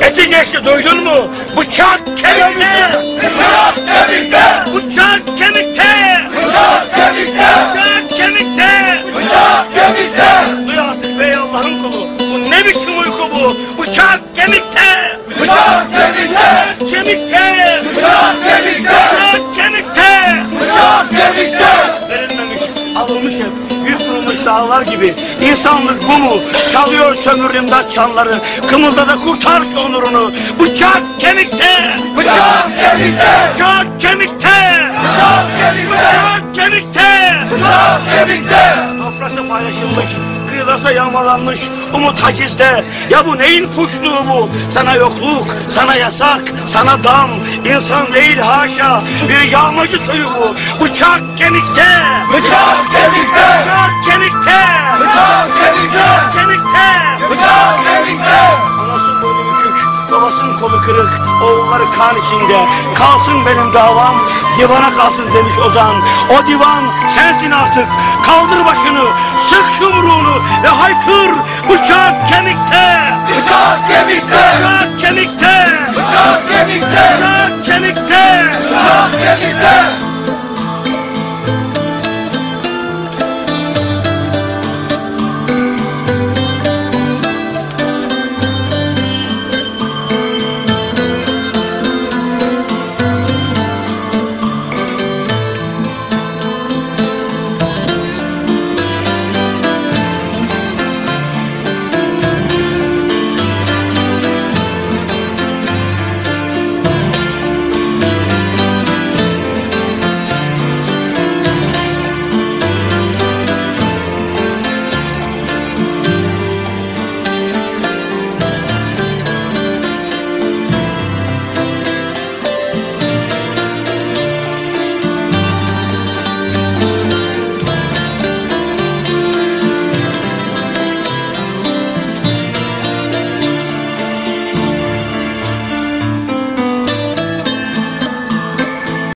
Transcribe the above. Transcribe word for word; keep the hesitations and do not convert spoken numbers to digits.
Eti geçti, duydun mu? Bıçak kemikte! Bıçak kemikte! Bıçak kemikte! Bıçak kemikte! Bıçak kemikte! Bıçak kemikte! Duy artık bey Allah'ın kulu. Bu ne biçim uyku bu? Bıçak kemikte! Bıçak kemikte! Kemikte! Bıçak kemikte! Bıçak kemikte! Bıçak kemikte! Verilmemiş, alınmış hep. Büyük kurulmuş dağlar gibi. İnsanlık bu mu? Çalıyor sömürü imdat çanları. Kımılda da kurtar şu onurunu. Bıçak kemikte! Bıçak kemikte! Bıçak kemikte! Bıçak kemikte! Bıçak kemikte! Bıçak kemikte! Toprakta paylaşılmış, kıyılasa yağmalanmış, umut hacizde. Ya bu neyin fuşluğu bu? Sana yokluk, sana yasak, sana dam. İnsan değil haşa, bir yağmacı soyu bu. Bıçak kemikte! Bıçak kemikte! Bıçak kemikte! Bıçak kemikte! Kemikte! Bıçak kemikte! Anasının boynu bükük, babasının kolu kırık, oğulları kan içinde. Kalsın benim davam, divana kalsın demiş Ozan. O divan sensin artık. Kaldır başını, sık yumruğunu ve haykır. Bıçak kemikte! Bıçak kemikte! Bıçak kemikte! Bıçak kemikte!